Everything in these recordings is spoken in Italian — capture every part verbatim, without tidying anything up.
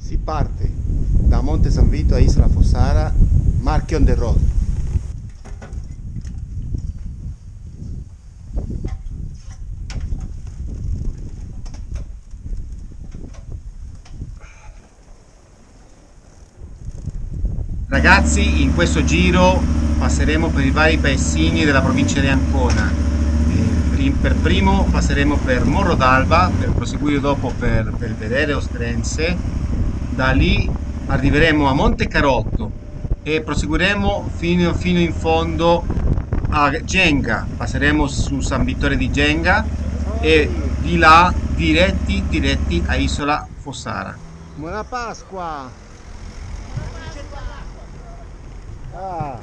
Si parte da Monte San Vito a Isola Fossara, Marche on the road. Ragazzi, in questo giro passeremo per i vari paesini della provincia di Ancona. Eh, per primo passeremo per Morro d'Alba, per proseguire dopo per Belvedere Ostrense. Da lì arriveremo a Monte Carotto e proseguiremo fino, fino in fondo a Genga. Passeremo su San Vittore di Genga e di là diretti, diretti a Isola Fossara. Buona Pasqua! Ah.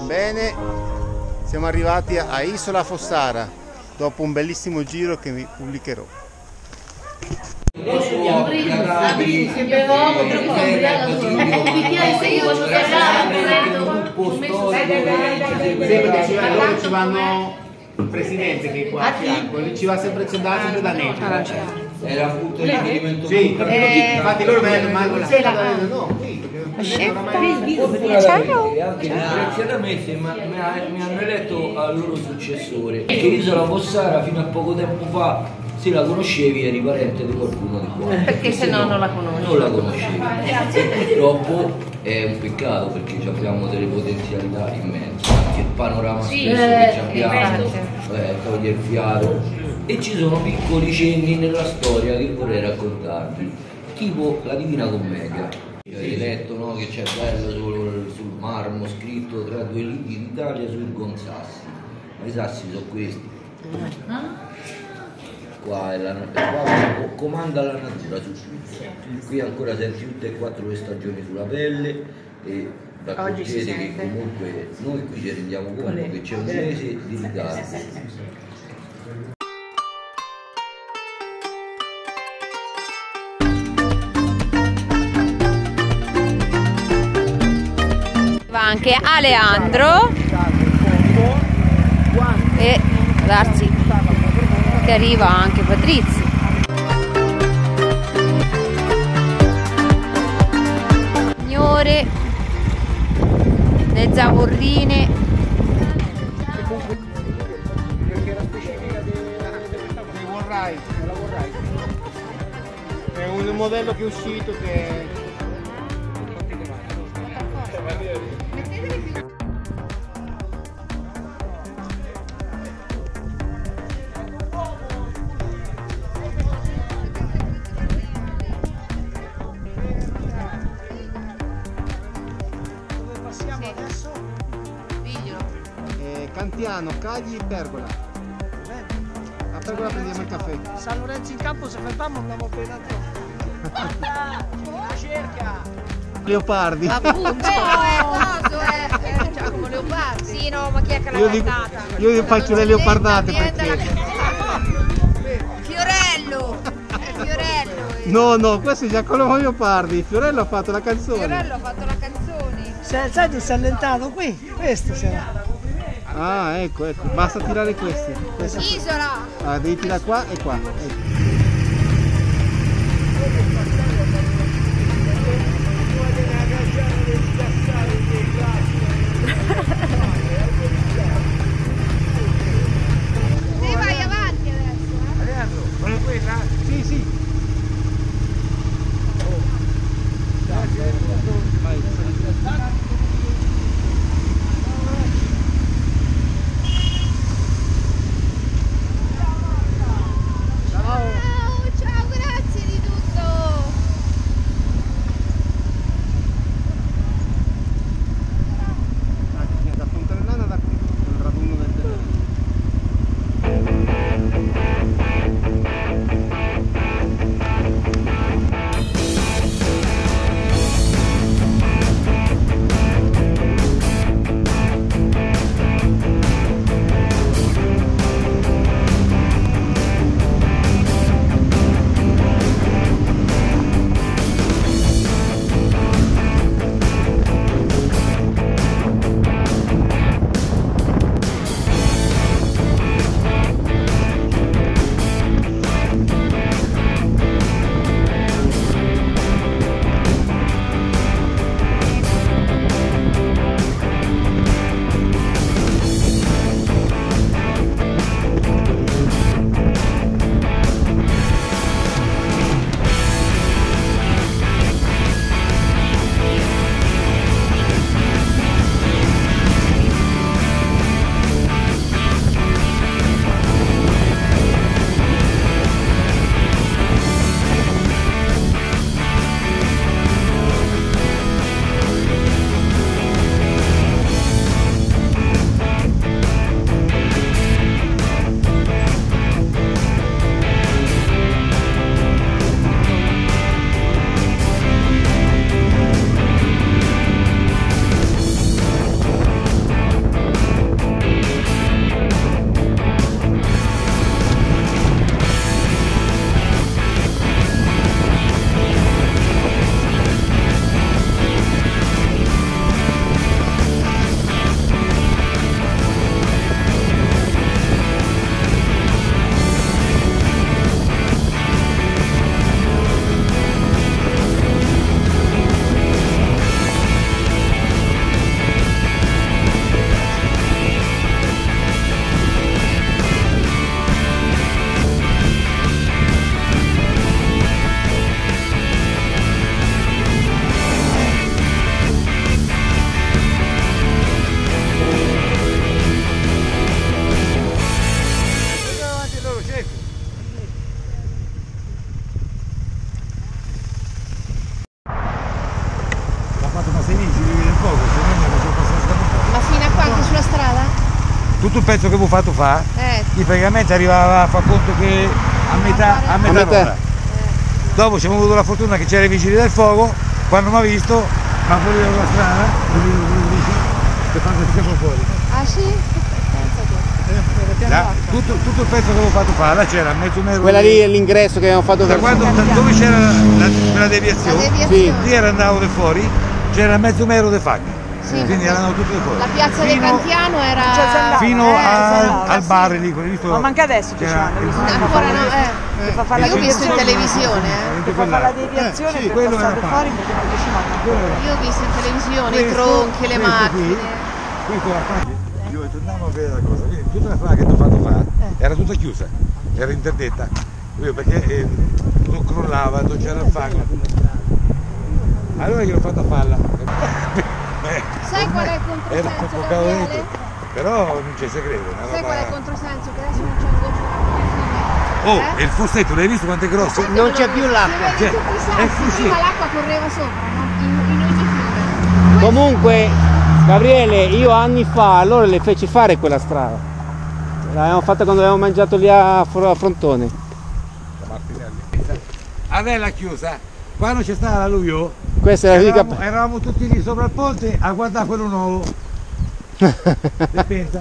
Bene, siamo arrivati a Isola Fossara dopo un bellissimo giro che vi pubblicherò. Loro ci vanno il presidente che è qua a fianco, ci va sempre sempre da Netto. Era appunto il riferimento. Sì, infatti loro mi hanno no, Ciao. Anche disgraziatamente mi hanno eletto al loro successore. Che Isola Fossara fino a poco tempo fa, se la conoscevi eri parente di qualcuno di qua. Perché se no non la conosci. Non la conoscevi. E purtroppo è un peccato perché abbiamo delle potenzialità immense. Anche il panorama Sì, stesso eh, che abbiamo eh, toglie il fiato. E ci sono piccoli cenni nella storia che vorrei raccontarvi, tipo la Divina Commedia. Hai letto, no, che c'è bello sul, sul marmo scritto tra due liti d'Italia surgon sassi. I sassi sono questi. Qua è la qua comanda la natura su tutto. Qui ancora senti tutte e quattro le stagioni sulla pelle e vi accorgete che comunque noi qui ci rendiamo conto che c'è un mese di ritardo. Anche Aleandro e darsi che arriva anche Patrizio. Signore, le zavorrine. Perché la specifica dei vorrai, la vorrai. È un modello che è uscito che Cantiano, Cagli e Pergola. A Pergola prendiamo il caffè. San Lorenzo in campo, se fermiamo andiamo appena la cerca. Leopardi. Appunto, è cosa, è Giacomo Leopardi. Sì, no, ma chi è che l'ha Io, dico, io faccio le leopardate perché... Fiorello, è Fiorello. No, no, questo è Giacomo Leopardi. Fiorello ha fatto la canzone. Fiorello ha fatto la canzone. Se, sai tu sei allentato qui? Questo sarà. Ah, ecco, ecco, basta tirare questi. Questa. Isola. Ah, devi tirare qua e qua. Ecco. Sì, vai avanti adesso. Aleandro, vuole quella? Sì, sì. Vai, Ciao, ciao, grazie di tutto. tutto il pezzo che avevo fatto fa, Eh. il praticamente arrivava, fa conto che a metà, a metà, A metà. ora. Dopo ci abbiamo avuto la fortuna che c'era i vigili del fuoco, quando mi ha visto, mi ha fuori dalla strada, per fare il tempo fuori. Ah sì? Là, tutto, tutto il pezzo che avevo fatto fa, là c'era mezzo metro. Quella di- lì è l'ingresso che abbiamo fatto da per... quando, da dove c'era la, la, la La deviazione, deviazione. lì era andavo da fuori, c'era mezzo metro di facche, Sì, quindi perché erano tutte fuori. La piazza del Fino- Cantiano era... Cioè, si andava. fino Eh, al, esatto, al sì. bar lì, quello visto. Ma manca adesso ci c'era sono, il- visto? Ancora no, eh. Che fa fare la Io ho visto in deviazione. televisione, eh. Che fa fare la deviazione sì, per quello passare era fuori perché non riusciva a andare. Io ho visto in televisione i Questo- tronchi, le questo macchine. qui, questo era facile. Io torniamo a vedere la cosa, quindi tutta la strada che ti ho fatto fare era tutta chiusa, era interdetta, io perché eh, non crollava, non c'era il fango. Allora io l'ho fatto farla. Eh, Sai qual è il era un controsenso, po' cavo Gabriele? dentro, però non c'è segreto. Una Sai roba... qual è il controsenso? Che adesso non c'è un goccio Oh, d'acqua. e il fossetto, l'hai visto quanto è grosso? Non c'è più l'acqua. Se vedi tutti i Cioè, è sassi, così. prima l'acqua correva sopra, no? In, in ogni fiume. Comunque, Gabriele, io anni fa allora le feci fare quella strada. L'avevamo fatta quando avevamo mangiato lì a Fro- a Frontone. Adesso chiusa, quando c'è stata l'alluvione, Questa era l'unica... eravamo, eravamo tutti lì sopra il ponte a guardare quello nuovo. E pensa.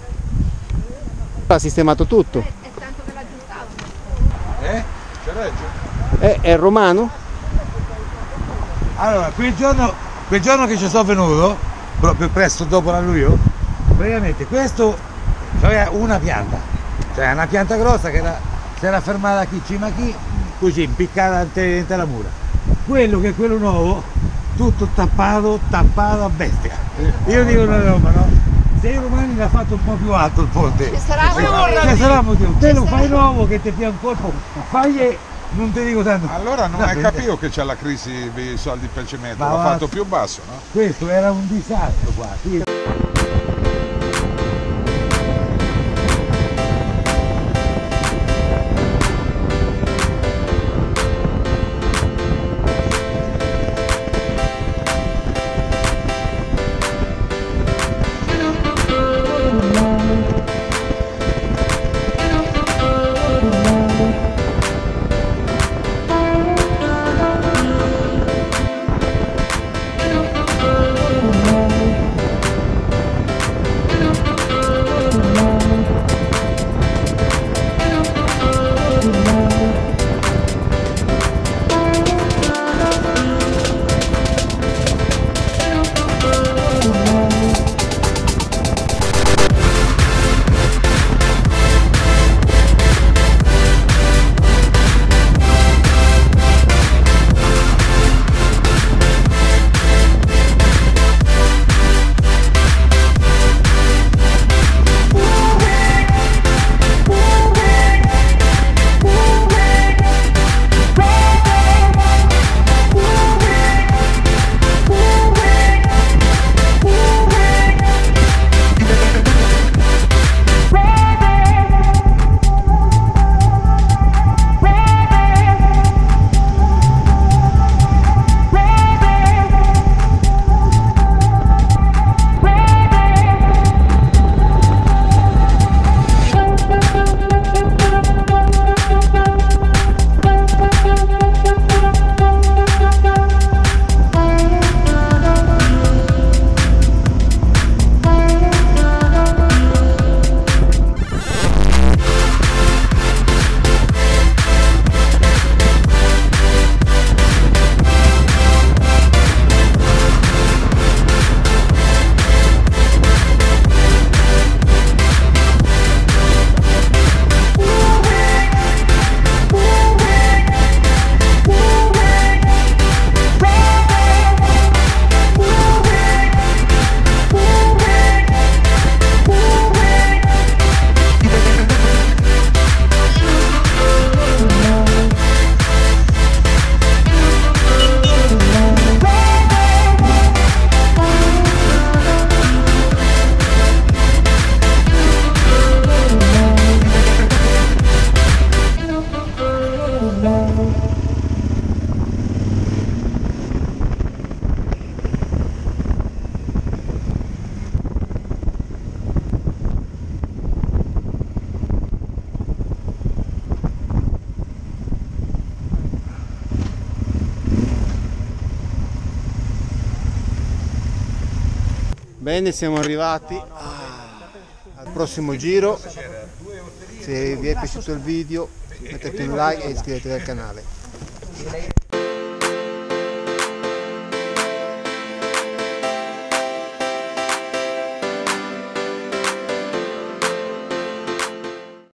Ha sistemato tutto. È tanto che l'aggiustavano. Eh? È, è romano? Allora, quel giorno, quel giorno che ci sono venuto, proprio presto dopo l'alluvione, praticamente questo aveva una pianta, cioè una pianta grossa che era, si era fermata qui, cima qui, così impiccata in la mura. Quello che è quello nuovo, tutto tappato, tappato a bestia. Io dico una roba, no? Se i romani l'ha fatto un po' più alto il ponte, Ci sarà un motivo. ci sarà un motivo. Te lo fai nuovo che ti pia un colpo, fagli, non ti dico tanto. Allora non No, hai perché- capito che c'è la crisi dei soldi per cemento, Ma l'ha va- fatto più basso, no? Questo era un disastro qua. Sì. Bene, siamo arrivati ah, al prossimo giro. Se vi è piaciuto il video mettete un like e iscrivetevi al canale.